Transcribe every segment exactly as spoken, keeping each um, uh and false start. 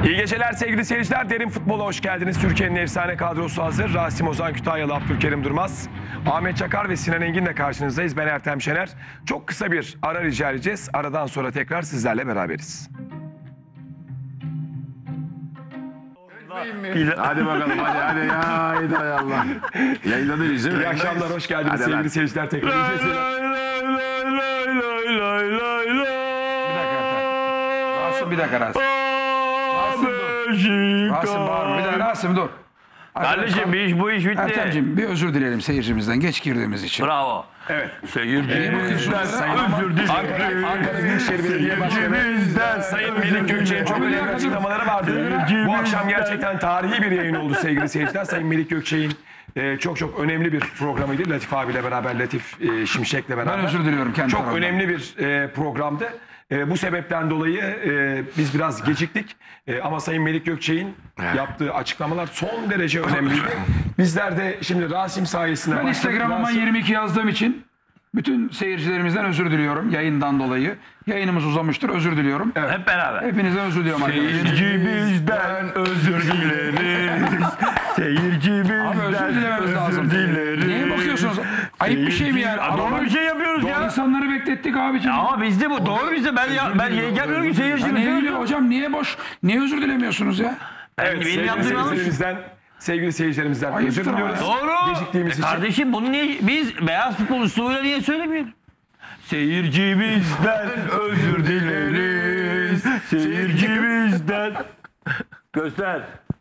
İyi geceler sevgili seyirciler. Derin Futbol'a hoş geldiniz. Türkiye'nin efsane kadrosu hazır. Rasim Ozan Kütahyalı, Abdülkerim Durmaz, Ahmet Çakar ve Sinan Engin'le karşınızdayız. Ben Ertem Şener. Çok kısa bir ara rica edeceğiz. Aradan sonra tekrar sizlerle beraberiz. Hadi bakalım hadi hadi ya haydi hay Allah. Yayınladınız değil mi? İyi akşamlar, hoş geldiniz Hadi sevgili lan. seyirciler. Tekrar iyi geceler. Rasim bir dakika Rasim. Rasim dur. Rasim bağırma. Bir dakika Rasim dur. Kardeşim bir iş, bu iş bitti. Ertem'ciğim bir özür dileyelim seyircimizden geç girdiğimiz için. Bravo. Evet. Seyircimizden özür dilerim. Ankara, Ankara Büyükşehir Belediye Başkanı Sayın Melik Gökçek'in çok önemli açıklamaları vardı. Bu akşam gerçekten tarihi bir yayın oldu sevgili seyirciler. Sayın Melik Gökçek'in e, çok çok önemli bir programıydı. Latif abiyle beraber, Latif e, Şimşek'le beraber. Ben özür diliyorum kendi Çok tarafımdan. önemli bir e, programdı. E, bu sebepten dolayı e, biz biraz geciktik. E, ama Sayın Melik Gökçek'in yaptığı açıklamalar son derece önemliydi. Bizler de şimdi Rasim sayesinde Ben başladık. Instagram'ıma Rasim- yirmi iki yazdığım için bütün seyircilerimizden özür diliyorum yayından dolayı. Yayınımız uzamıştır, özür diliyorum. Hep beraber. Hepinizden özür diliyorum arkadaşlar. Seyircimizden özür dileriz. Seyircimizden Abi özür dilememiz lazım. Niye bakıyorsunuz? Ayıp bir şey mi yani? Aa, doğru bir şey yapıyoruz ya. İnsanları beklettik abiciğim. Ama bizde bu doğru bizde. Ben ya, ben gelmiyorum ki Ya seyircimiz. ne ilgili hocam, niye boş? Niye özür dilemiyorsunuz ya? Evet, Benim sevgili yaptığım yanlış. seyircilerimizden, sevgili seyircilerimizden Ayıptır özür diliyoruz. ama. Doğru. Geciktiğimiz E için. kardeşim bunu niye biz beyaz futbol usulüyle niye söylemiyoruz? Seyircimizden özür dileriz. Seyircimizden. Göster.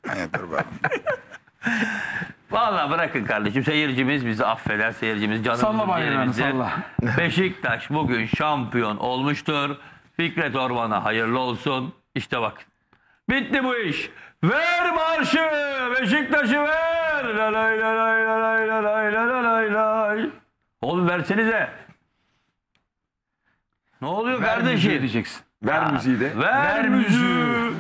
Vallahi bırakın kardeşim, seyircimiz bizi affeder, seyircimiz canımızın Salla bayrağını, ciğerimizdir. salla. Beşiktaş bugün şampiyon olmuştur. Fikret Orman'a hayırlı olsun. İşte bak. Bitti bu iş. Ver marşı. Beşiktaş'ı ver. La lay la lay la lay la lay la la lay lay. Oğlum versenize. Ne oluyor Müziği kardeşim? diyeceksin. Ver müziği de. Ver, Ver müziği. müziği.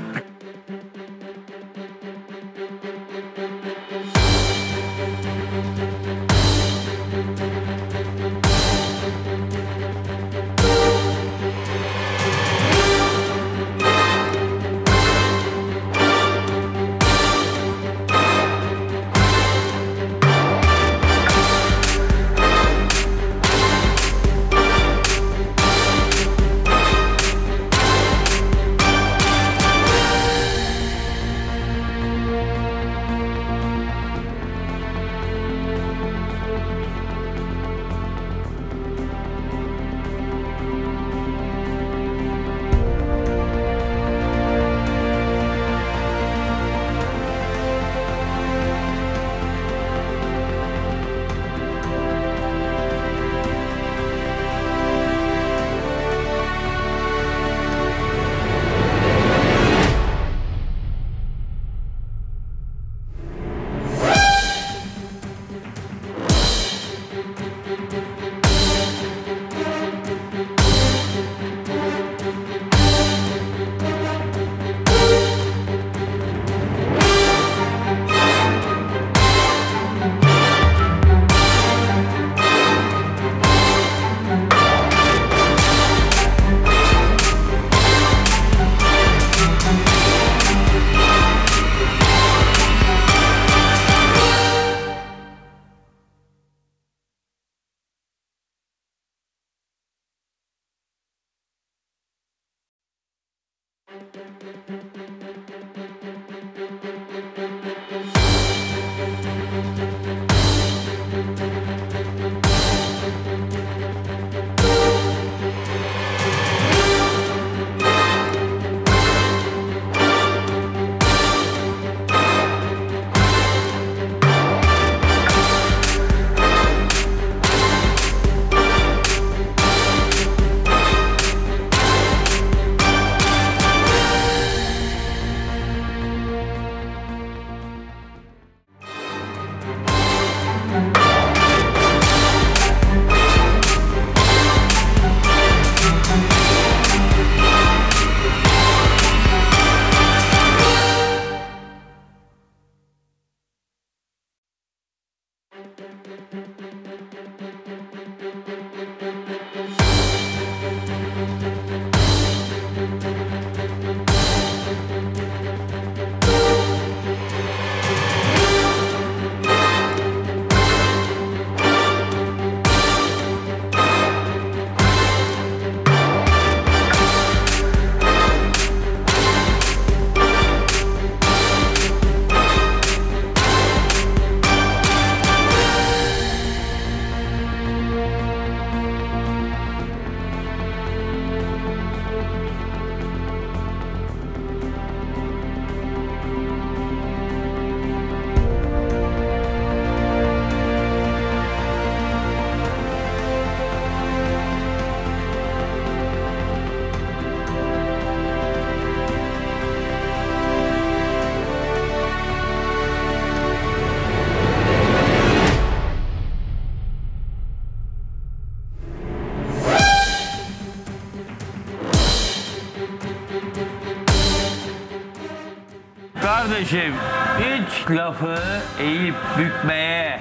Kardeşim hiç lafı eğip bükmeye,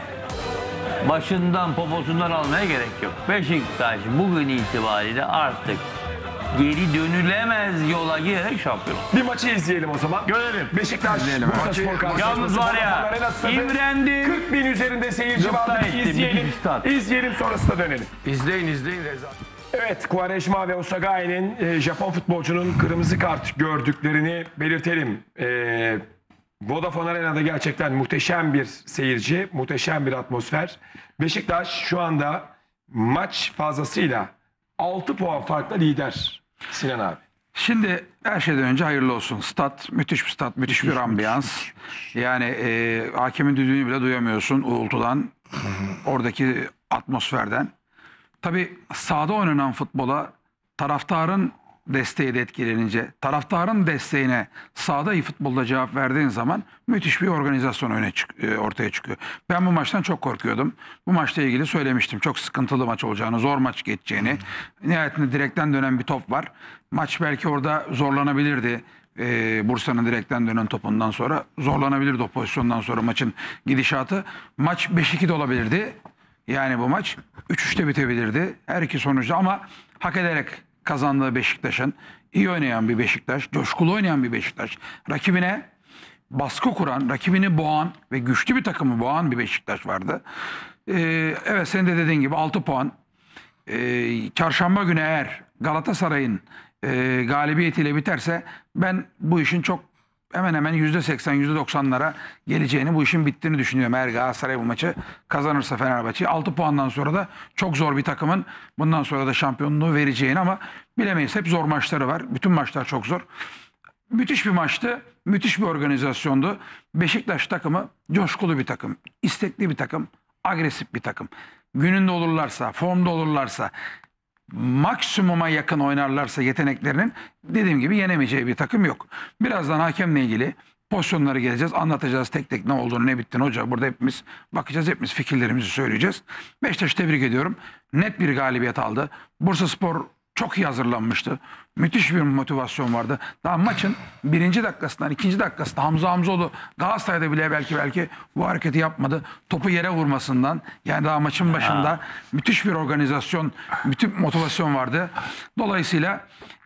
başından poposundan almaya gerek yok. Beşiktaş bugün itibariyle artık geri dönülemez yola girerek şampiyon. Bir maçı izleyelim o zaman. Görelim. Beşiktaş Bursaspor karşılaşması. Yalnız var ya, Vodafone Arena stadı. imrendim. kırk bin üzerinde seyirci Yoktan vardı. ettim, İzleyelim. bir stat. İzleyelim sonrasında dönelim. İzleyin izleyin Reza. Evet, Quaresma ve Osagai'nin e, Japon futbolcunun kırmızı kart gördüklerini belirtelim. E, Vodafone Arena'da gerçekten muhteşem bir seyirci, muhteşem bir atmosfer. Beşiktaş şu anda maç fazlasıyla altı puan farkla lider. Sinan abi. Şimdi her şeyden önce hayırlı olsun. Stat, müthiş bir stat, müthiş bir ambiyans. Yani e, hakemin düdüğünü bile duyamıyorsun uğultudan, oradaki atmosferden. Tabii sahada oynanan futbola taraftarın desteği de etkilenince, taraftarın desteğine sahada iyi futbolda cevap verdiğin zaman müthiş bir organizasyon öne çık- e, ortaya çıkıyor. Ben bu maçtan çok korkuyordum. Bu maçla ilgili söylemiştim. Çok sıkıntılı maç olacağını, zor maç geçeceğini. Nihayetinde direkten dönen bir top var. Maç belki orada zorlanabilirdi. Ee, Bursa'nın direkten dönen topundan sonra zorlanabilirdi o pozisyondan sonra maçın gidişatı. Maç beş iki de olabilirdi. Yani bu maç üç üçte bitebilirdi. Her iki sonuçta ama hak ederek kazandığı Beşiktaş'ın, iyi oynayan bir Beşiktaş, coşkulu oynayan bir Beşiktaş, rakibine baskı kuran, rakibini boğan ve güçlü bir takımı boğan bir Beşiktaş vardı. Ee, evet senin de dediğin gibi altı puan. Ee, çarşamba günü eğer Galatasaray'ın e, galibiyetiyle biterse ben bu işin çok hemen hemen yüzde seksen yüzde doksanlara geleceğini, bu işin bittiğini düşünüyorum. Eğer Galatasaray bu maçı kazanırsa Fenerbahçe altı puandan sonra da çok zor bir takımın bundan sonra da şampiyonluğu vereceğini, ama bilemeyiz. Hep zor maçları var. Bütün maçlar çok zor. Müthiş bir maçtı. Müthiş bir organizasyondu. Beşiktaş takımı coşkulu bir takım, istekli bir takım, agresif bir takım. Gününde olurlarsa, formda olurlarsa, maksimuma yakın oynarlarsa yeteneklerinin, dediğim gibi yenemeyeceği bir takım yok. Birazdan hakemle ilgili pozisyonları geleceğiz. Anlatacağız tek tek ne olduğunu, ne bittiğini. Hoca burada hepimiz bakacağız. Hepimiz fikirlerimizi söyleyeceğiz. Beşiktaş'ı tebrik ediyorum. Net bir galibiyet aldı. Bursaspor çok iyi hazırlanmıştı. Müthiş bir motivasyon vardı. Daha maçın birinci dakikasından ikinci dakikasında Hamza Hamzoğlu Galatasaray'da bile belki belki bu hareketi yapmadı. Topu yere vurmasından, yani daha maçın başında ha. müthiş bir organizasyon, bütün motivasyon vardı. Dolayısıyla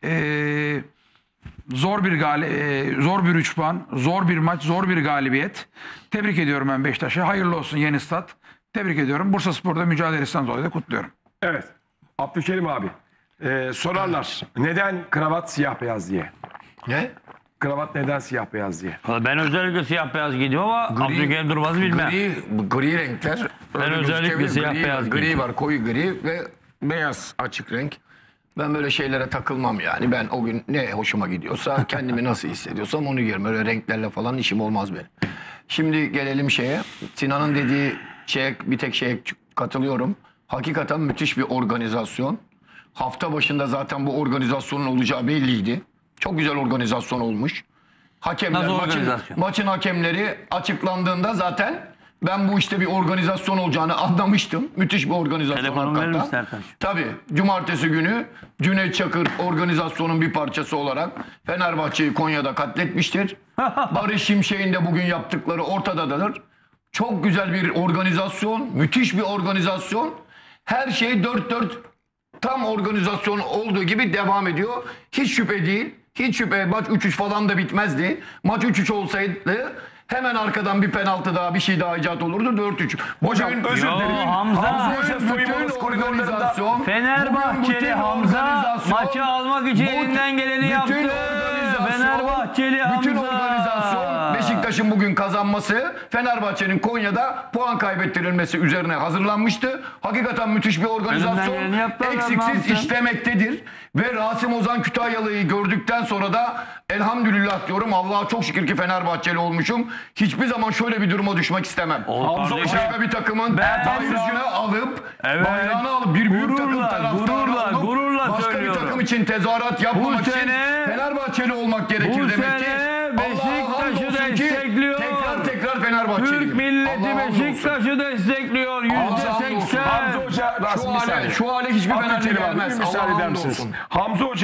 ee, zor bir gali ee, zor bir üç puan, zor bir maç, zor bir galibiyet. Tebrik ediyorum ben Beşiktaş'ı. Hayırlı olsun yeni stat. Tebrik ediyorum. Bursaspor'da mücadelesinden dolayı da kutluyorum. Evet. Abdülkerim abi. Ee, sorarlar neden kravat siyah beyaz diye. Ne? Kravat neden siyah beyaz diye. Ben özellikle siyah beyaz gidiyorum ama Abdülkerim Durmaz'ı bilmem. Gri, gri renkler. Ben Öyle özellikle gözükebilir. siyah gri, beyaz Gri giydim. var, koyu gri ve beyaz açık renk. Ben böyle şeylere takılmam yani. Ben o gün ne hoşuma gidiyorsa, kendimi nasıl hissediyorsam onu giyerim. Öyle renklerle falan işim olmaz benim. Şimdi gelelim şeye. Sinan'ın dediği şeye, bir tek şeye katılıyorum. Hakikaten müthiş bir organizasyon. Hafta başında zaten bu organizasyonun olacağı belliydi. Çok güzel organizasyon olmuş. Hakemler, Nasıl maçın, organizasyon? maçın hakemleri açıklandığında zaten ben bu işte bir organizasyon olacağını anlamıştım. Müthiş bir organizasyon Telefonumu verir hakikaten. misin Ertaş? Tabii. Cumartesi günü Cüneyt Çakır organizasyonun bir parçası olarak Fenerbahçe'yi Konya'da katletmiştir. Barış Şimşek'in de bugün yaptıkları ortadadır. Çok güzel bir organizasyon, müthiş bir organizasyon. Her şey dört dört tam organizasyon olduğu gibi devam ediyor. Hiç şüphe değil. Hiç şüphe, maç üç üç falan da bitmezdi. Maç üç üç olsaydı hemen arkadan bir penaltı daha, bir şey daha icat olurdu. dört üç. Hocam özür Yo, dilerim. Hamza. Hoca soyunma koridorlarında Fenerbahçeli Hamza maçı almak için elinden geleni yaptı. Fenerbahçeli Hamza. Bütün organizasyon Beşiktaş'ın bugün kazanması, Fenerbahçe'nin Konya'da puan kaybettirilmesi üzerine hazırlanmıştı. Hakikaten müthiş bir organizasyon. Eksiksiz işlemektedir. Ve Rasim Ozan Kütahyalı'yı gördükten sonra da elhamdülillah diyorum. Allah'a çok şükür ki Fenerbahçeli olmuşum. Hiçbir zaman şöyle bir duruma düşmek istemem. Hamza Başka bir takımın bayrağını alıp, Evet. bayrağını alıp bir büyük takım Gururla, taraftarı gururla, olup gururla başka söylüyorum. bir takım için tezahürat yapmamak Bu için sene- Fenerbahçeli olmak gerekir Bu demek ki. sene Allah'a Beşiktaş'ı hamdolsun ki destekliyor. Tekrar tekrar Fenerbahçeliyim. Türk milleti Allah'a hamdolsun. Beşiktaş'ı destekliyor. Yüzde hamdolsun. seksen. Hamza Hoca Şu Rasim bir hale, saniye. şu hale hiçbir Fenerli Abdülkerim abi, gelmez. bir müsaade Allah'a eder misiniz? hamdolsun. Hamza Hoca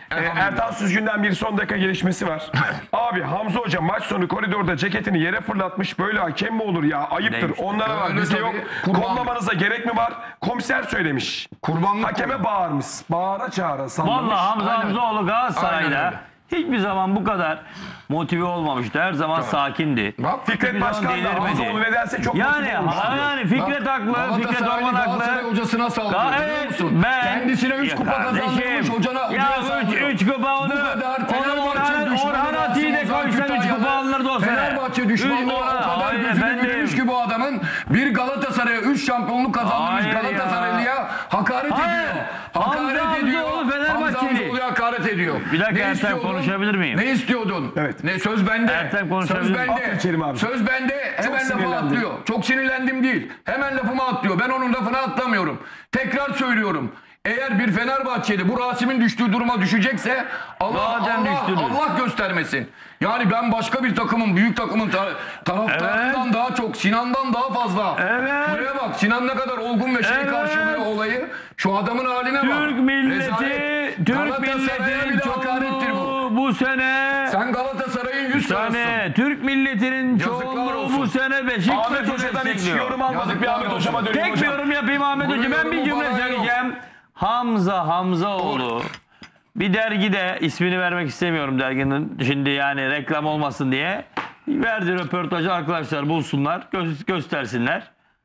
Ee, Ertan Süzgün'den bir son dakika gelişmesi var. Abi Hamza Hoca maç sonu koridorda ceketini yere fırlatmış. Böyle hakem mi olur ya? Ayıptır. Neymiş? Onlara var. Öyle Bizde tabii. yok. Kurban. Kollamanıza gerek mi var? Komiser söylemiş. Kurbanlık Hakeme bağırmış. Bağıra çağıra sallamış. Vallahi Hamza Aynen. Hamzaoğlu Aynen Galatasaray'da öyle. hiçbir zaman bu kadar motive olmamıştı. Her zaman sakindi. Bak, Fikret Hiçbir zaman Başkan da delirmedi. Hamzaoğlu nedense çok Yani, motive olmuş ha, diyor. yani Fikret haklı, Fikret Galatasaraylı Orman Galatasaray haklı. hocasına saldırıyor Ga- biliyor evet, musun? ben- Kendisine üç Ya kupa kardeşim, kazandırmış hocana, ya hocaya üç, saldırıyor. üç kupa onu, Bu kadar onu Fenerbahçe Orhan, düşmanı Orhan Ati'yi de Rasim Ozan koysan üç kupa Kütahyalı, alınırdı o sene. Fenerbahçe düşmanlığı Üç- o kadar Hayır gözünü efendim. büyümüş ki bu adamın bir Galatasaray'a üç şampiyonluk kazandırmış Hayır ya. Galatasaraylı'ya hakaret Hayır. ediyor. Hakaret Hamza ediyor. Hamzaoğlu Hamza Fenerbahçeli. Hamzaoğlu'ya hakaret ediyor. Bir dakika Ne Ertem, istiyordun? konuşabilir miyim? Ne istiyordun? Evet. Ne söz bende. Ertem, konuşabilir Söz miyim? bende. Aferin Kerim abi. Söz bende. Hemen lafıma sinirlendim. atlıyor. Çok sinirlendim değil. Hemen lafıma atlıyor. Ben onun lafına atlamıyorum. Tekrar söylüyorum. Eğer bir Fenerbahçeli bu Rasim'in düştüğü duruma düşecekse Allah Zaten Allah, düştünüz. Allah göstermesin. Yani ben başka bir takımın, büyük takımın ta- taraftarından daha çok, Sinan'dan daha fazla. Evet. Buraya bak, Sinan ne kadar olgun ve şey Evet. karşılıyor olayı. Şu adamın haline bak. Türk milleti, Rezalet. Türk Galatasaray'a milletinin bir de hakarettir bu. çoğunluğu bu sene Sen Galatasaray'ın yüz karasısın. sene Türk milletinin Yazıklar çoğunluğu olsun. bu sene Ahmet Beşiktaş'ı Hoca'dan hiç destekliyor. yorum almadık. Bir Yazıklar Ahmet olsun. Hoca'ma döneyim Tek bir hocam. yorum yapayım Ahmet Bunun Hoca. Ben bir yorumu cümle falan yok. söyleyeceğim. Hamza Hamzaoğlu bir dergide, ismini vermek istemiyorum derginin, şimdi yani reklam olmasın diye, verdi röportajı, arkadaşlar bulsunlar, gö- göstersinler.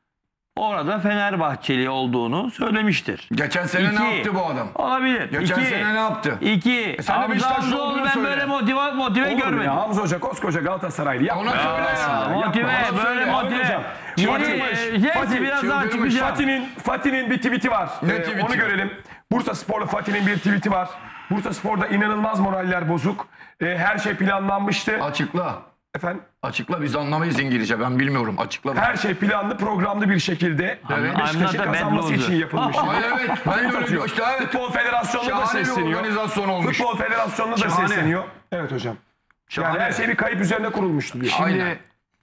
Orada Fenerbahçeli olduğunu söylemiştir. Geçen sene İki. ne yaptı bu adam? Olabilir. Geçen İki. sene ne yaptı? İki. sen de Hamza Beşiktaşlı Hamzaoğlu olduğunu ben söyle. böyle motive, motive Olur mu görmedim. ya? Hamza Hoca koskoca Galatasaraylı. Yapma. Ona söyle ya. Motive, Yapma, böyle söyle. motive. Hocam, Yeni, çıldırmış. neyse Fatih, biraz daha çıldırmış. çıkacağım. Fatih'in Fatih'in bir tweet'i var. Ne Ee, tweet'i? Onu görelim. Bursa Spor'la Fatih'in bir tweet'i var. Bursa Spor'da inanılmaz moraller bozuk. Ee, her şey planlanmıştı. Açıkla. Efendim? Açıkla, biz anlamayız İngilizce, ben bilmiyorum. Açıkla. Her şey planlı, programlı bir şekilde Evet. Beşiktaş'ın I'm not a bad kazanması loser. için yapılmış. Hayır, evet. Ben de öyle Atıyor. diyor işte, evet. Futbol Federasyonu'na da Şahane bir sesleniyor. organizasyon olmuş. Futbol Federasyonu'na da Şahane. sesleniyor. Evet hocam. Yani Şahane. her şey bir kayıp üzerine kurulmuştu diyor. Şimdi Aynen.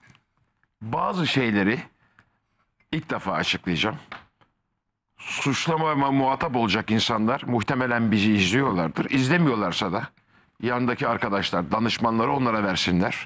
bazı şeyleri ilk defa açıklayacağım. Suçlama ve muhatap olacak insanlar muhtemelen bizi izliyorlardır. İzlemiyorlarsa da yanındaki arkadaşlar, danışmanları onlara versinler.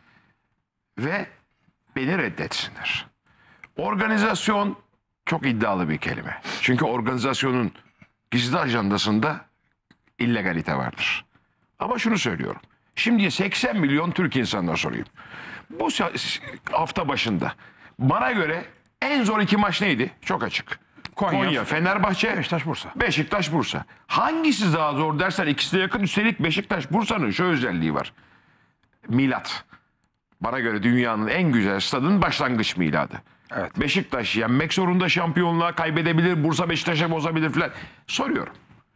Ve beni reddetsinler. Organizasyon çok iddialı bir kelime. Çünkü organizasyonun gizli ajandasında illegalite vardır. Ama şunu söylüyorum. Şimdi seksen milyon Türk insanına sorayım. Bu sa- hafta başında bana göre en zor iki maç neydi? Çok açık. Konya, Konya, Fenerbahçe, Beşiktaş, Bursa. Beşiktaş, Bursa. Hangisi daha zor dersen ikisi de yakın. Üstelik Beşiktaş, Bursa'nın şu özelliği var. Milat. Bana göre dünyanın en güzel stadının başlangıç miladı. Evet. Beşiktaş yenmek zorunda, şampiyonluğa kaybedebilir. Bursa Beşiktaş'a bozabilir filan. Soruyorum.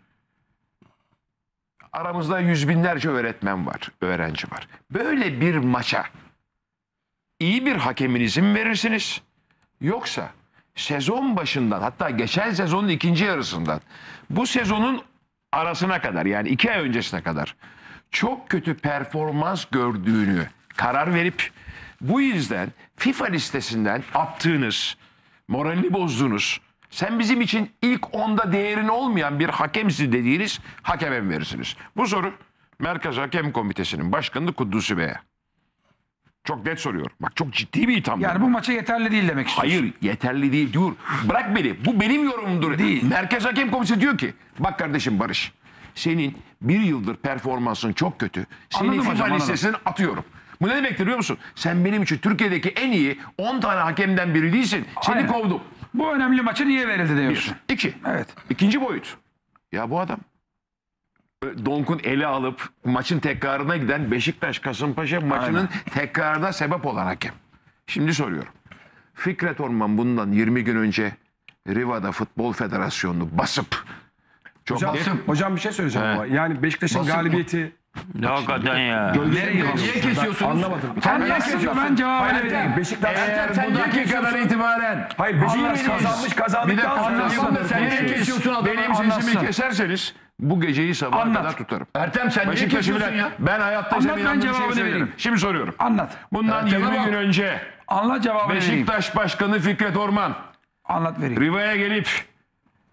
Aramızda yüz binlerce öğretmen var, öğrenci var. Böyle bir maça iyi bir hakemin izin verirsiniz. Yoksa sezon başından, hatta geçen sezonun ikinci yarısından bu sezonun arasına kadar, yani iki ay öncesine kadar çok kötü performans gördüğünü karar verip bu yüzden FIFA listesinden attığınız, moralini bozduğunuz, sen bizim için ilk onda değerin olmayan bir hakemsin dediğiniz hakeme mi verirsiniz? Bu soru Merkez Hakem Komitesi'nin başkanı Kudüs'ü Bey'e. Çok net soruyorum. Bak, çok ciddi bir itham. Yani bu maça yeterli değil demek istiyorsun. Hayır, yeterli değil. Dur. Bırak beni. Bu benim yorumumdur. Değil. Merkez Hakem Komitesi diyor ki, bak kardeşim Barış, senin bir yıldır performansın çok kötü. Seni Anladım FIFA hocam, anladım. listesinden atıyorum. Bu ne demektir biliyor musun? Sen benim için Türkiye'deki en iyi on tane hakemden biri değilsin. Seni Aynen. kovdum. Bu önemli maça niye verildi diyorsun. İki. Evet. İkinci boyut. Ya bu adam Donk'un ele alıp maçın tekrarına giden Beşiktaş Kasımpaşa maçının tekrarına sebep olan hakem. Şimdi soruyorum. Fikret Orman bundan yirmi gün önce Riva'da Futbol Federasyonu'nu basıp çok Hocam, net- hocam bir şey söyleyeceğim ama. Yani Beşiktaş'ın Basın mı? galibiyeti Ne hakikaten ya. Nereye Niye kesiyorsunuz? anlamadım. Anlatsın da ben cevabını Hayır, vereyim. Beşiktaş Sen niye kesiyorsun? itibaren Hayır Beşiktaş Anlatsın. kazanmış bir kazandıktan dakika sonra anlatsın da sen niye Benim- kesiyorsun adamı? Benim Anlatsın. sesimi keserseniz bu geceyi sabaha Anlat. kadar tutarım. Ertem sen niye Beşiktaş'ı kesiyorsun bile ya? ben hayatta Anlat, senin ben yanında bir şey cevabını söyleyeyim. vereyim. Şimdi soruyorum. Anlat. Bundan Ertem'e yirmi bak. gün önce Anlat cevabını vereyim. Beşiktaş Başkanı Fikret Orman Anlat vereyim. Riva'ya gelip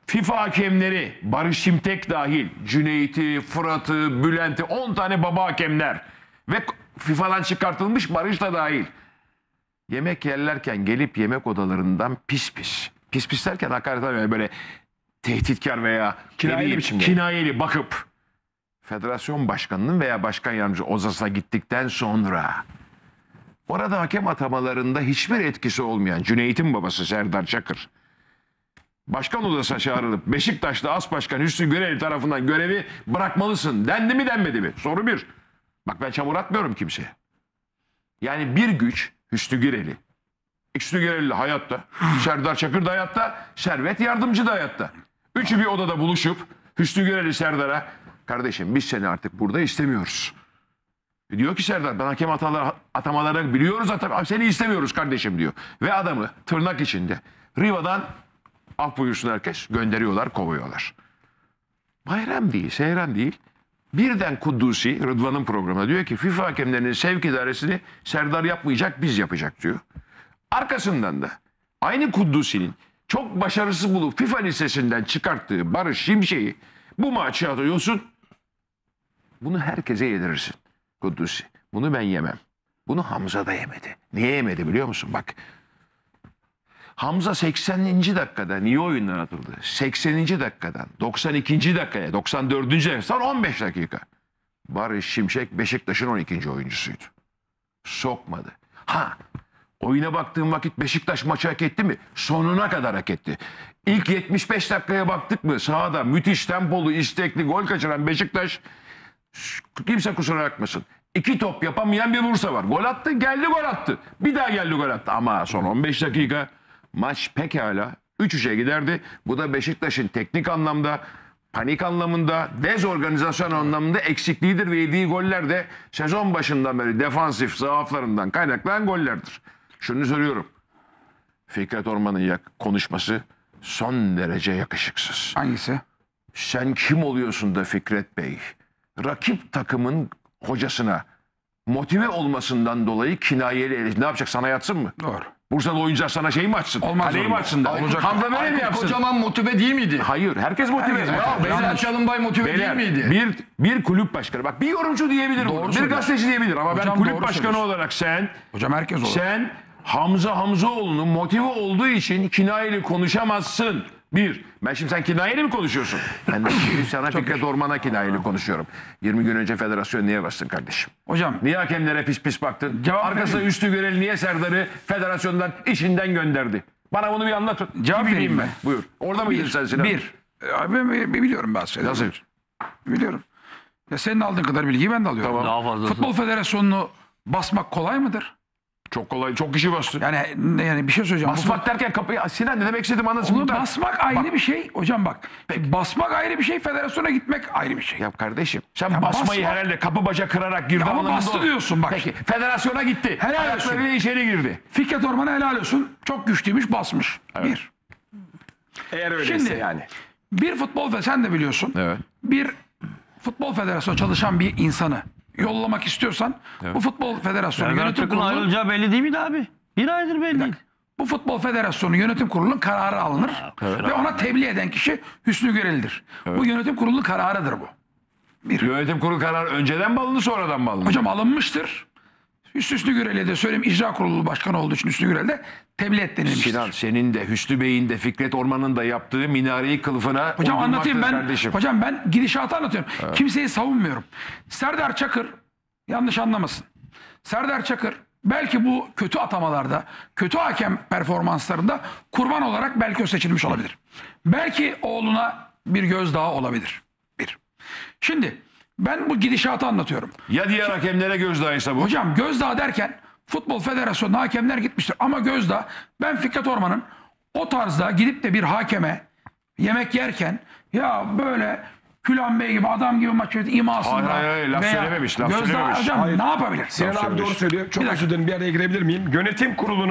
FIFA hakemleri, Barış Şimtek dahil, Cüneyt'i, Fırat'ı, Bülent'i, on tane baba hakemler ve FIFA'dan çıkartılmış Barış da dahil. Yemek yerlerken gelip yemek odalarından pis pis. Pis pis derken hakaret etmiyorum, böyle tehditkar veya Kinayeli ne bileyim, biçimde. kinayeli bakıp federasyon başkanının veya başkan yardımcısı odasına gittikten sonra orada hakem atamalarında hiçbir etkisi olmayan Cüneyt'in babası Serdar Çakır başkan odasına çağrılıp Beşiktaş'ta as başkan Hüsnü Güreli tarafından görevi bırakmalısın dendi mi denmedi mi? Soru bir. Bak ben çamur atmıyorum kimseye. Yani bir güç Hüsnü Güreli. Hüsnü Güreli hayatta. Serdar Çakır da hayatta. Servet Yardımcı da hayatta. Üçü bir odada buluşup Hüsnü Güreli Serdar'a kardeşim biz seni artık burada istemiyoruz. E diyor ki Serdar ben hakem ataları, atamaları biliyoruz atam seni istemiyoruz kardeşim diyor. Ve adamı tırnak içinde Riva'dan af buyursun herkes gönderiyorlar kovuyorlar. Bayram değil seyran değil. Birden Kuddusi Rıdvan'ın programına diyor ki FIFA hakemlerinin sevk idaresini Serdar yapmayacak biz yapacak diyor. Arkasından da aynı Kuddusi'nin çok başarısız bulup FIFA listesinden çıkarttığı Barış Şimşek'i bu maçı atıyorsun. Bunu herkese yedirirsin Kuddusi. Bunu ben yemem. Bunu Hamza da yemedi. Niye yemedi biliyor musun? Bak Hamza sekseninci dakikada niye oyundan atıldı? sekseninci dakikadan doksan ikinci dakikaya doksan dördüncü dakika son on beş dakika. Barış Şimşek Beşiktaş'ın on ikinci oyuncusuydu. Sokmadı. Ha oyuna baktığım vakit Beşiktaş maçı hak etti mi? Sonuna kadar hak etti. İlk yetmiş beş dakikaya baktık mı? Sahada müthiş tempolu, istekli gol kaçıran Beşiktaş kimse kusura bakmasın. İki top yapamayan bir Bursa var. Gol attı, geldi gol attı. Bir daha geldi gol attı. Ama son on beş dakika maç pekala üç üçe giderdi. Bu da Beşiktaş'ın teknik anlamda, panik anlamında, dezorganizasyon anlamında eksikliğidir ve yediği goller de sezon başından beri defansif zaaflarından kaynaklanan gollerdir. Şunu söylüyorum. Fikret Orman'ın konuşması son derece yakışıksız. Hangisi? Sen kim oluyorsun da Fikret Bey? Rakip takımın hocasına motive olmasından dolayı kinayeli eleştiri. Ne yapacak? Sana yatsın mı? Doğru. Bursa'da oyuncular sana şey mi açsın? Olmaz Kaleyi mi zorunda. açsın da? Olacak. Hamza böyle mi Aykut yapsın? Kocaman motive değil miydi? Hayır. Herkes motive. Herkes Ya, motive. Vedat Çalınbay motive Beyler, değil miydi? Bir, bir kulüp başkanı. Bak bir yorumcu diyebilir bunu. Bir söylüyor. gazeteci diyebilir. Ama Hocam ben kulüp doğru başkanı söylüyorsun. olarak sen Hocam herkes olur. sen Hamza Hamzaoğlu'nun motive olduğu için kinayeli konuşamazsın. Bir. Ben şimdi sen kinayeli mi konuşuyorsun? Ben de şimdi sana Fikret Orman'a kinayeli konuşuyorum. yirmi gün önce federasyon niye bastın kardeşim? Hocam Niye hakemlere pis pis baktın? Cevap Arkasında vereyim. üstü göreli niye Serdar'ı federasyondan işinden gönderdi? Bana bunu bir anlatın. Cevap Bir bileyim vereyim ben. mi? Buyur. Orada mıydın sen Sinan? bir. Abi ben bi- biliyorum bazı şeyleri. Nasıl? Biliyorum. Ya senin aldığın kadar bilgiyi ben de alıyorum. Tamam. Daha fazlası. Futbol Federasyonu'nu basmak kolay mıdır? Çok kolay. Çok kişi bastı. Yani ne- yani bir şey söyleyeceğim. Bu Basmak derken kapıyı... Sinan ne demek istedim anlasın. Onu basmak ayrı bir şey. Hocam bak. Basmak ayrı bir şey. Federasyona gitmek ayrı bir şey. Ya kardeşim sen Ya basmayı basma. herhalde kapı baca kırarak girdi. Ya ama anlamında bastı o. diyorsun bak. Peki federasyona gitti. Helal olsun. Ayaklarıyla içeri girdi. Fikret Orman'a helal olsun. Çok güçlüymüş, basmış. Bir. Eğer öyleyse Şimdi yani. bir futbol ve sen de biliyorsun. Evet. Bir futbol federasyonu çalışan bir insanı yollamak istiyorsan bu futbol federasyonu Serdar yönetim Çakır'ın kurulu ayrılacağı belli değil miydi abi? Bir aydır belli değil. bu futbol federasyonu yönetim kurulunun kararı alınır ve ona tebliğ eden kişi Hüsnü Göreli'dir. Bu yönetim kurulunun kararıdır bu. Yönetim kurulu kararı önceden mi alındı sonradan mı alındı? Hocam alınmıştır. Hüsnü Göreli'ye de söyleyeyim icra kurulu başkanı olduğu için Hüsnü Göreli de tebliğ et denilmiştir. Sinan senin de Hüsnü Bey'in de Fikret Orman'ın da yaptığı minareyi kılıfına Hocam anlatayım ben. kardeşim. Hocam ben gidişatı anlatıyorum. Kimseyi savunmuyorum. Serdar Çakır yanlış anlamasın. Serdar Çakır belki bu kötü atamalarda, kötü hakem performanslarında kurban olarak belki o seçilmiş olabilir. Belki oğluna bir gözdağı olabilir. Bir. Şimdi ben bu gidişatı anlatıyorum. Ya diğer hakemlere gözdağıysa bu? Hocam gözdağı derken Futbol Federasyonu'na hakemler gitmiştir. Ama gözdağı ben Fikret Orman'ın o tarzda gidip de bir hakeme yemek yerken ya böyle Külan Bey gibi adam gibi maç yönetim imasında Hayır, hayır, hayır, laf veya söylememiş, laf gözdağı söylememiş. hocam Hayır. ne yapabilir? Sinan abi söylemiş. doğru söylüyor. Çok Bir özür dilerim bir araya girebilir miyim? Yönetim kurulunun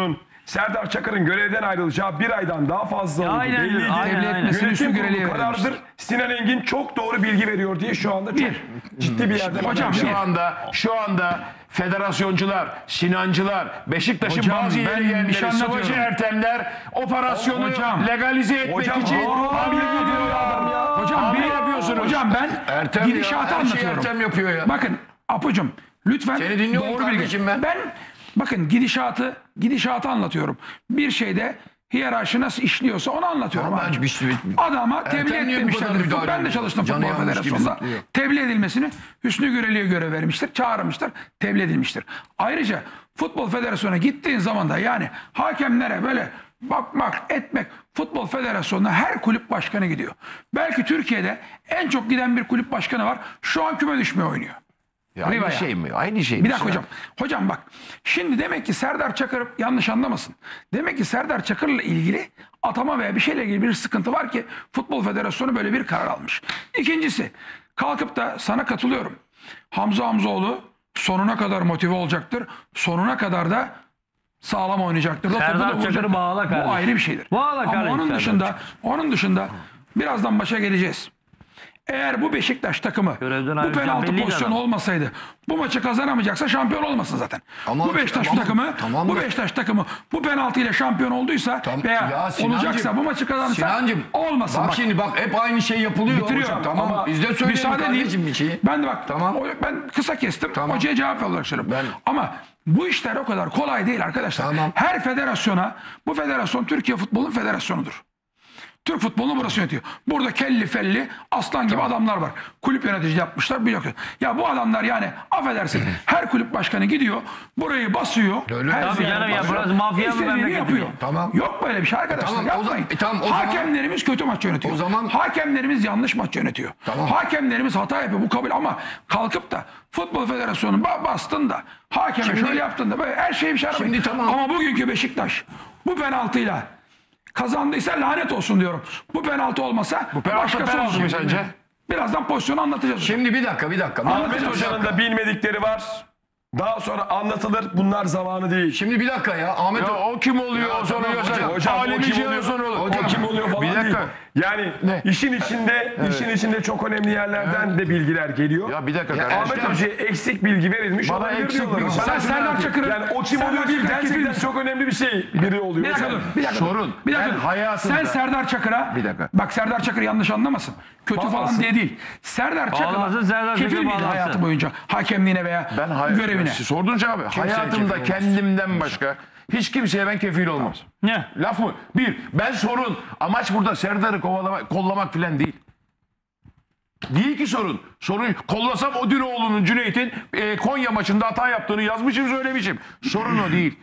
Serdar Çakır'ın görevden ayrılacağı bir aydan daha fazla olduğu Aynen, belliydi. aynen, Devlet aynen. etmesini Yönetim Hüsnü Göreli'ye kurulu kararıdır. vermiştir. Sinan Engin çok doğru bilgi veriyor diye şu anda çok Bir. ciddi bir yerde. Hocam, Şu bir. anda şu anda federasyoncular, Sinancılar, Beşiktaş'ın Hocam, bazı ben ileri bir gelenleri, şey anlatıyorum. Sıvacı Ertemler operasyonu Hocam. legalize etmek Hocam, için aa, hamle bir ediyor adam ya. Hocam Hamle bir yapıyorsunuz. Hocam ben Ertem gidişatı ya, her şeyi anlatıyorum. Ertem yapıyor ya. Bakın Apucum lütfen Seni dinliyorum doğru bilgi. kardeşim ben. Ben bakın gidişatı gidişatı anlatıyorum. Bir şeyde hiyerarşi nasıl işliyorsa onu anlatıyorum. Tamam, abicim. bir şey- Adama Ertem tebliğ niye bu kadar ettirmişlerdir. müdahale Ben de ediyor? çalıştım Canı Futbol yanmış gibi Federasyonu'nda. zıplıyor. Tebliğ edilmesini Hüsnü Göreli'ye göre vermiştir. Çağırmıştır. Tebliğ edilmiştir. Ayrıca Futbol Federasyonu'na gittiğin zaman da yani hakemlere böyle bakmak, etmek, Futbol Federasyonu'na her kulüp başkanı gidiyor. Belki Türkiye'de en çok giden bir kulüp başkanı var. Şu an küme düşmeye oynuyor. Ya aynı Riva'ya. şey mi? Aynı şey mi? Bir dakika Sinan? hocam. Hocam bak. Şimdi demek ki Serdar Çakır yanlış anlamasın. Demek ki Serdar Çakır'la ilgili atama veya bir şeyle ilgili bir sıkıntı var ki Futbol Federasyonu böyle bir karar almış. İkincisi kalkıp da sana katılıyorum. Hamza Hamzoğlu sonuna kadar motive olacaktır. Sonuna kadar da sağlam oynayacaktır. Da topu da Serdar Çakır'ı vuracaktır. bağla kardeşim. Bu ayrı bir şeydir. Bağla Ama kardeşim onun Serdar dışında onun dışında birazdan başa geleceğiz. Eğer bu Beşiktaş takımı Görevden bu ayrılacağı penaltı belliydi pozisyonu adam. olmasaydı bu maçı kazanamayacaksa şampiyon olmasın zaten. Ama- bu Beşiktaş tamam, takımı tamam bu da- Beşiktaş takımı bu penaltıyla şampiyon olduysa Tam- veya Ya Sinancım, olacaksa bu maçı kazanırsa Sinancım, olmasın. Bak, Bak, şimdi bak hep aynı şey yapılıyor. bitiriyorum. Hocam, tamam Ama biz de söyleyelim müsaade edeyim. kardeşim bir şeyi. Ben de bak Tamam. o- ben kısa kestim. Tamam. Hocaya cevap olarak söylüyorum. Ben- Ama bu işler o kadar kolay değil arkadaşlar. Tamam. Her federasyona bu federasyon Türkiye Futbolun Federasyonu'dur. Türk futbolunu burası yönetiyor. Burada kelli felli aslan gibi adamlar var. Kulüp yönetici yapmışlar. Bir yok. Ya bu adamlar yani affedersin her kulüp başkanı gidiyor. Burayı basıyor. Öyle. her Tabii ziyarete canım ya, basıyor, burası mafya istediğini memleketi yapıyor. diyor. Tamam. Yok böyle bir şey arkadaşlar. Tamam, o zaman- yapmayın. e, tamam, o zaman- Hakemlerimiz kötü maç yönetiyor. O zaman- Hakemlerimiz yanlış maç yönetiyor. Tamam. Hakemlerimiz hata yapıyor. Bu kabul ama kalkıp da Futbol Federasyonu ba- bastın da hakeme Şimdi- şöyle yaptın da böyle her şeyi bir şey aramayın. Şimdi tamam. Ama bugünkü Beşiktaş bu penaltıyla kazandıysa lanet olsun diyorum. Bu penaltı olmasa Bu penaltı başkası penaltı mı olacak. sence? Birazdan pozisyonu anlatacağız. Şimdi bir dakika bir dakika. Ahmet Bir Hoca'nın dakika. da bilmedikleri var. Daha sonra anlatılır. Bunlar zamanı değil. Şimdi bir dakika ya Ahmet Ya o kim oluyor? Ya o soruyor tamam, sen. hocam. Hocam, Alemi o kim Cihan oluyor? soruyor. O kim oluyor falan Bir dakika. değil. Yani Ne? işin içinde işin içinde çok önemli yerlerden de bilgiler geliyor. Ya bir dakika Ya kardeşim. Ahmet Hoca'ya eksik bilgi verilmiş Bana olabilir eksik diyorlar. bilgi. Bana Sen şunu Serdar anlatayım. Çakır'ın- Yani o kim Serdar oluyor değil, Çakır gerçekten kefil çok önemli bir şey biri oluyor. Bir dakika Hocam. dur. Bir dakika. Sorun. dur. Bir dakika. Ben dur. hayatımda- Sen Serdar Çakır'a Bir dakika. bak Serdar Çakır yanlış anlamasın. Kötü falan Bağlansın. diye değil. Serdar Bağlansın, Çakır'a Serdar kefil Çakır miydi bağlansın. hayatı boyunca hakemliğine veya Ben hay- görevine? Siz sordunuz abi. Hayatımda kefil kendimden başka hiç kimseye ben kefil olmaz. Ne? Laf mı? Bir, ben sorun. Amaç burada Serdar'ı kovalamak, kollamak filan değil. Değil ki sorun. Sorun kollasam Odiroğlu'nun, Cüneyt'in e, Konya maçında hata yaptığını yazmışım söylemişim. Sorun o değil.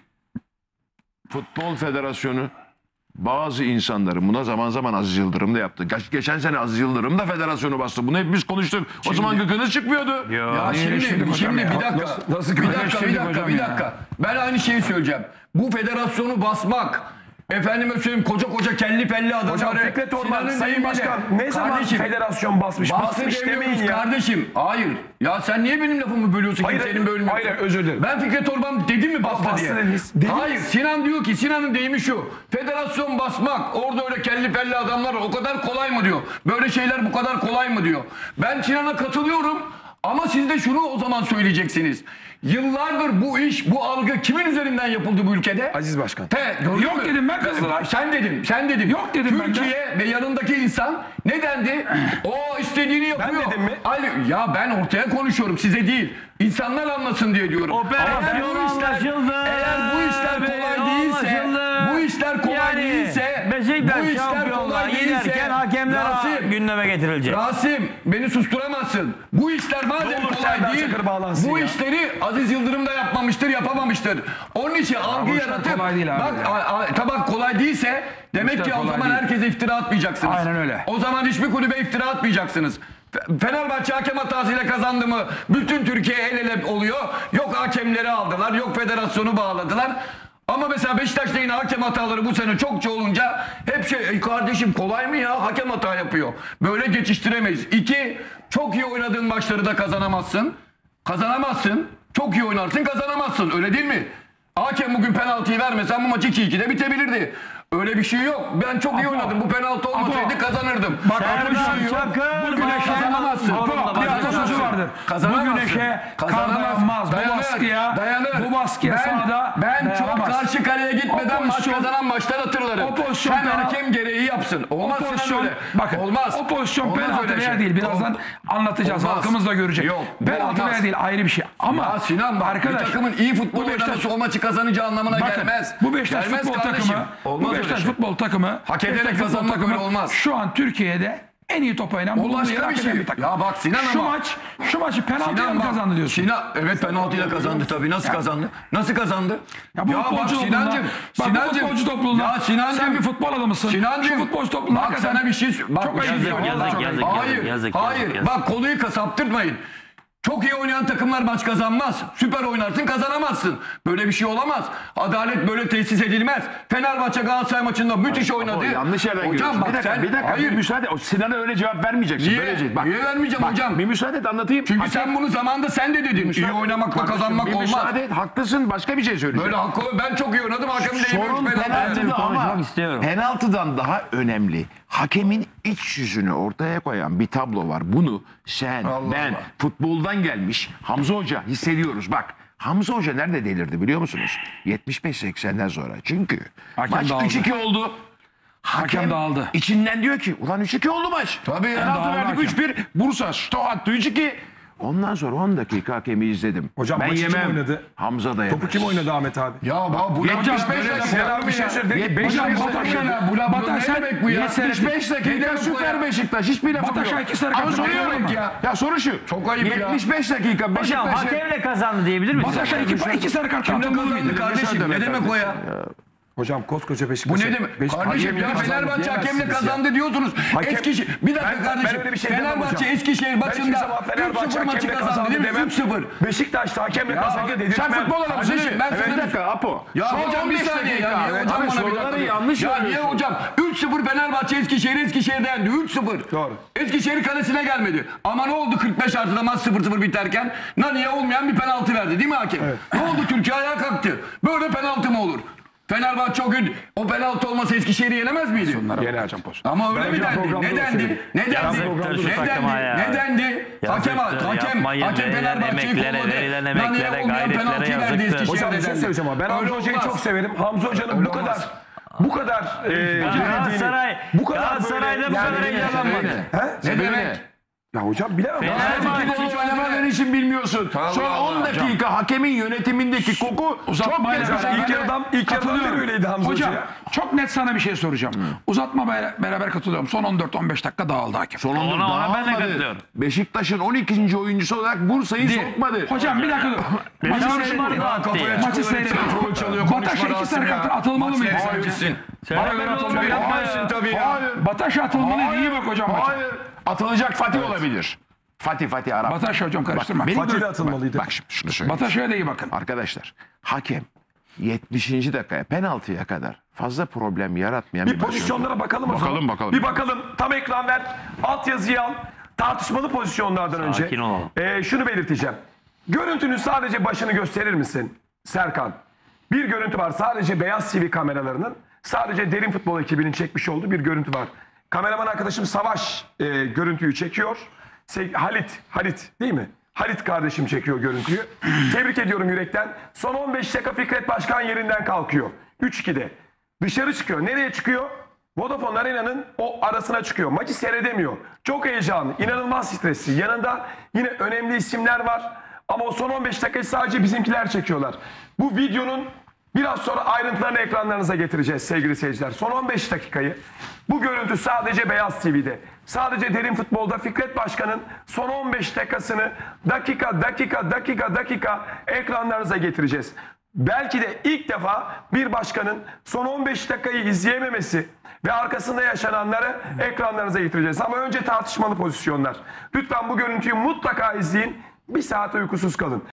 Futbol Federasyonu bazı insanların buna zaman zaman Aziz Yıldırım da yaptı. Geç- Geçen sene Aziz Yıldırım da federasyonu bastı. Bunu hepimiz konuştuk. O zaman gıkınız çıkmıyordu. Ya eleştirdik şimdi, hocam şimdi ya. bir dakika. Nasıl- nasıl bir dakika, bir eleştirdik dakika, hocam bir ya? dakika. Ben aynı şeyi söyleyeceğim. Bu federasyonu basmak, efendime söyleyeyim koca koca kelli felli adamları. Hocam Fikret Orman, Sinan'ın Sayın deyimiyle- Başkan ne zaman Kardeşim, federasyon basmış? bastı Basmış demeyin demiyoruz ya. kardeşim. Hayır. Ya sen niye benim lafımı bölüyorsun? Hayır, Kimsenin bölmüyorsun. hayır, özür dilerim. Ben Fikret Orman dedim mi bastı bastı diye? dediniz. Dediniz. Hayır. Sinan diyor ki Sinan'ın deyimi şu. Federasyon basmak, orada öyle kelli felli adamlar o kadar kolay mı diyor. Böyle şeyler bu kadar kolay mı diyor. Ben Sinan'a katılıyorum. Ama siz de şunu o zaman söyleyeceksiniz. Yıllardır bu iş, bu algı kimin üzerinden yapıldı bu ülkede? Aziz Başkan. Te, gördün Yok mü? dedim ben, kızdılar. Sen dedim, sen dedim. Yok dedim ben de. Türkiye ve yanındaki insan ne dendi? O istediğini yapıyor. dedim mi? Ali, ya ben ortaya konuşuyorum size değil. İnsanlar anlasın diye diyorum. Operasyon Eğer bu işler, anlaşıldı. eğer bu işler kolay değilse, Anlaşıldı. bu işler kolay Yani değilse, Beşiktaş bu işler şampiyonluğa kolay giderken değilse, hakemler Rasim, gündeme getirilecek. Rasim beni susturamazsın. Bu işler madem Ne olur kolay Serdar değil, Çakır bağlansın bu ya. işleri Aziz Yıldırım da yapmamıştır, yapamamıştır. Onun için algı bu işler yaratıp, kolay değil abi bak ya. a- a- tabak kolay değilse demek işler ki o kolay zaman değil. herkese iftira atmayacaksınız. Aynen öyle. O zaman hiçbir kulübe iftira atmayacaksınız. Fe- Fenerbahçe hakem hatasıyla kazandı mı bütün Türkiye el ele oluyor. Yok hakemleri aldılar, yok federasyonu bağladılar. Ama mesela Beşiktaş'ta yine hakem hataları bu sene çokça olunca hep şey "Ey kardeşim kolay mı ya hakem hata yapıyor. Böyle geçiştiremeyiz. İki, çok iyi oynadığın maçları da kazanamazsın. Kazanamazsın. Çok iyi oynarsın kazanamazsın öyle değil mi? Hakem bugün penaltıyı vermesen bu maç iki ikide bitebilirdi. Öyle bir şey yok. Ben çok iyi Apo, oynadım. Bu penaltı olmasaydı Apo. kazanırdım. Bak Öyle bir Serdar şey yok. Çakır, Bu güneşe kazanamazsın. Apo, Apo, bir atasözü vardır. Bu Kazanamazsın. güneşe kar Kazanamaz. dayanmaz. Bu Dayanır, baskıya, dayanır. bu baskıya ben, sahada Ben çok dayanamaz. karşı kaleye gitmeden O maç pozisyon- kazanan maçlar hatırlarım. o pozisyon Sen penaltı- hakem gereği yapsın. Olmaz O Sinan pozisyon, öyle. bakın, Olmaz. o pozisyon Olmaz penaltı öyle veya şey. değil. Birazdan Ol- anlatacağız. Olmaz. Halkımız da görecek. Yok, bu Penaltı olmaz. veya değil ayrı bir şey. Ama Ya Sinan bak arkadaş, bir takımın iyi futbol bu Beşiktaş- oynaması o maçı kazanacağı anlamına bakın, gelmez. bu Beşiktaş Gelmez futbol kardeşim. takımı, Olmaz bu öyle Beşiktaş şey. futbol takımı, Hak ederek Beşiktaş futbol kazanmak takımı öyle olmaz. Şu an Türkiye'de en iyi top oynayan O bulunduğu başka yere bir hak şey. eden bir takım. Ya bak Sinan şu ama- maç, şu maçı penaltıya mı bak, kazandı diyorsun? Sinan evet penaltıyla kazandı tabii. Nasıl kazandı? Nasıl kazandı? Ya bu futbolcu topluluğunda, Sinancım, bak bu Sinancım, futbolcu topluluğunda, ya Sinancım, sen bir futbol adamısın. Sinancım, Şu futbolcu topluluğunda bak hakikaten sana bir şey bak çok bir şey ayıp ya, söyleyeyim. yazık, Çok yazık, ayıp. yazık, Hayır, yazık, hayır. yazık, yazık. Bak konuyu kasaptırmayın. Çok iyi oynayan takımlar maç kazanmaz. Süper oynarsın kazanamazsın. Böyle bir şey olamaz. Adalet böyle tesis edilmez. Fenerbahçe Galatasaray maçında müthiş oynadı. O yanlış yerden Hocam giriyorsun. bak Bir dakika, sen, bir dakika. hayır. Bir müsaade. O Sinan'a öyle cevap vermeyeceksin. Niye? Böylece. Bak, Niye vermeyeceğim bak, hocam? Bir müsaade et anlatayım. Çünkü Hakem- sen bunu zamanında sen de dedin. İyi oynamakla Kardeşim, kazanmak bir olmaz. müsaade et. Haklısın. Başka bir şey söyleyeceğim. Böyle hakkı ben çok iyi oynadım. Hakemin de Sorun yememiş penaltı. penaltıda ama konuşmak istiyorum. penaltıdan daha önemli. Hakemin iç yüzünü ortaya koyan bir tablo var. Bunu sen, Allah ben, Allah. futboldan gelmiş Hamza Hoca hissediyoruz. Bak Hamza Hoca nerede delirdi biliyor musunuz? yetmiş beş seksenden sonra. Çünkü Hakem maç dağıldı. üç iki oldu. Hakem dağıldı. İçinden diyor ki ulan üç iki oldu maç. Tabii ya. Penaltı Dağıldı verdik hakem. üç bir. Bursa şto attı üç iki. Ondan sonra on dakika hakemi izledim. Hocam ben maçı kim yemem. oynadı? Hamza da yemez. Topu kim oynadı Ahmet abi? Ya bak bu yetmiş beş böyle dakika. şey Sinan abi bir şey söyledi. Yetmiş Beş Hocam dakika Bataş'a oynadı. ya. Bu laf bu Bataş ne sen- demek bu ya? yetmiş beş Ne dakika demek bu süper ya? Beşiktaş. Hiçbir lafım Bataş'a yok. iki sarı kart Anlatıyorum atıyor ya. ya. soru şu. Çok ayıp ya. yetmiş beş dakika Hocam Beşiktaş'ı. hakemle kazandı diyebilir miyiz? Bataş'a iki, iki sarı kart Kimle atılmalı kazandı mıydı? kardeşim? Ne demek o ya? Hocam koskoca Bu Beşiktaş. ne demek? Kardeşim ya Fenerbahçe hakemle kazandı diyorsunuz. Hakem- Eskişehir. Bir dakika Ben- kardeşim. ben öyle bir şey demem Fenerbahçe hocam. Eskişehir Ben hiçbir maçında zaman üç Fenerbahçe sıfır maçı hakemle kazandı kazandı değil mi? demem. üç sıfır. Beşiktaş da hakemle kazandı dedirtmem. Sen futbol adamısın değil mi? Kardeşim ben sana Bir bir dakika Apo. Ya Son hocam bir on beş saniye dakika. ya. Niye hocam Abi bana bir soruları dakika? yanlış Ya niye söylüyorsun. hocam? üç sıfır Fenerbahçe Eskişehir Eskişehir'de yendi. üç sıfır. Doğru. Eskişehir kalesine gelmedi. Ama ne oldu kırk beş artıda maç sıfır sıfır biterken? Nani'ye olmayan bir penaltı verdi değil mi hakem? Ne oldu? Türkiye ayağa kalktı. Böyle penaltı mı olur? Fenerbahçe o gün o penaltı olmasa Eskişehir'i yenemez miydi? Yener. Hocam pozisyon. Ama öyle Ben mi hocam dendi? programda Ne da dendi? söyledim. Ne dendi? Yazıktır şu Ne takıma dendi? ya. Ne dendi? Hakem Yazıktır, hakem yapmayın. hakem Verilen Fenerbahçe'yi emeklere, kolladı. verilen Nani'ye emeklere, olmayan gayretlere penaltıyı verdi yazıktır. Eskişehir'de Hocam bir şey dendi. söyleyeceğim ama ben Öyle Hamza Hoca'yı olmaz. çok severim. Hamza Hoca'nın Öyle bu kadar olmaz. bu kadar e, yenildiğini, Galatasaray, bu kadar Galatasaray'da bu böyle kadar yani- heyecanlanmadı. He? Ne demek? Ya hocam bilemem. Fenerbahçe- Futbol oynamadığın için bilmiyorsun. Son on dakika hakemin yönetimindeki koku çok Uzatmayla geç. beraber- İlk yarıdan, ilk yarıdan Katılıyorum. beri öyleydi Hamza Hocam Hoca'ya. çok net sana bir şey soracağım. Uzatma beraber, beraber katılıyorum. Son on dört on beş dakika dağıldı hakem. Sonunda Ona- ona ben de dağılmadı. katılıyorum. Beşiktaş'ın on ikinci oyuncusu olarak Bursa'yı Değil. sokmadı. Hocam bir dakika dur. Maçı Beşiktaş seyredin. var da attı ya. Maçı seyredin. Bataş'a iki sarı kart atılmalı mıydı sence? Bana göre atılmalı. Yapmayın tabii ya. Hayır. Bataş'a atılmalı. İyi bak hocam maça. Hayır. Atılacak Fatih olabilir. Fatih Fatih Arap. Bataş hocam karıştırma. Benim Fatih de gör- atılmalıydı. Bak, bak şimdi şunu söyleyeyim. Bataş'a da iyi bakın. Arkadaşlar hakem yetmişinci dakikaya penaltıya kadar fazla problem yaratmayan bir, Bir pozisyonlara bakalım o Bakalım, zaman. bakalım. Bir bakalım. Tam ekran ver. Altyazıyı al. Tartışmalı pozisyonlardan önce. Sakin olalım. Ee, şunu belirteceğim. Görüntünün sadece başını gösterir misin Serkan? Bir görüntü var. Sadece Beyaz T V kameralarının, sadece Derin Futbol ekibinin çekmiş olduğu bir görüntü var. Kameraman arkadaşım Savaş e, görüntüyü çekiyor. Se- Halit, Halit değil mi? Halit kardeşim çekiyor görüntüyü. Tebrik ediyorum yürekten. Son on beş dakika Fikret Başkan yerinden kalkıyor. üç ikide. Dışarı çıkıyor. Nereye çıkıyor? Vodafone Arena'nın o arasına çıkıyor. Maçı seyredemiyor. Çok heyecanlı, inanılmaz stresli. Yanında yine önemli isimler var. Ama o son on beş dakikayı sadece bizimkiler çekiyorlar. Bu videonun biraz sonra ayrıntılarını ekranlarınıza getireceğiz sevgili seyirciler. Son on beş dakikayı. Bu görüntü sadece Beyaz T V'de. Sadece Derin Futbol'da Fikret Başkan'ın son on beş dakikasını dakika dakika dakika dakika ekranlarınıza getireceğiz. Belki de ilk defa bir başkanın son on beş dakikayı izleyememesi ve arkasında yaşananları ekranlarınıza getireceğiz. Ama önce tartışmalı pozisyonlar. Lütfen bu görüntüyü mutlaka izleyin. Bir saat uykusuz kalın.